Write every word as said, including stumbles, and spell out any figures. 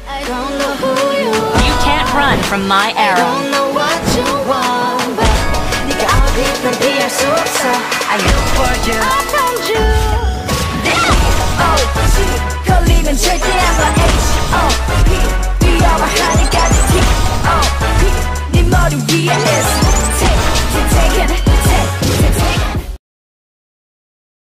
I don't know who you are. You can't run from my I arrow. don't know what you want, but 네가 어디든 피할 수 없어. I look for you. I found you. Oh!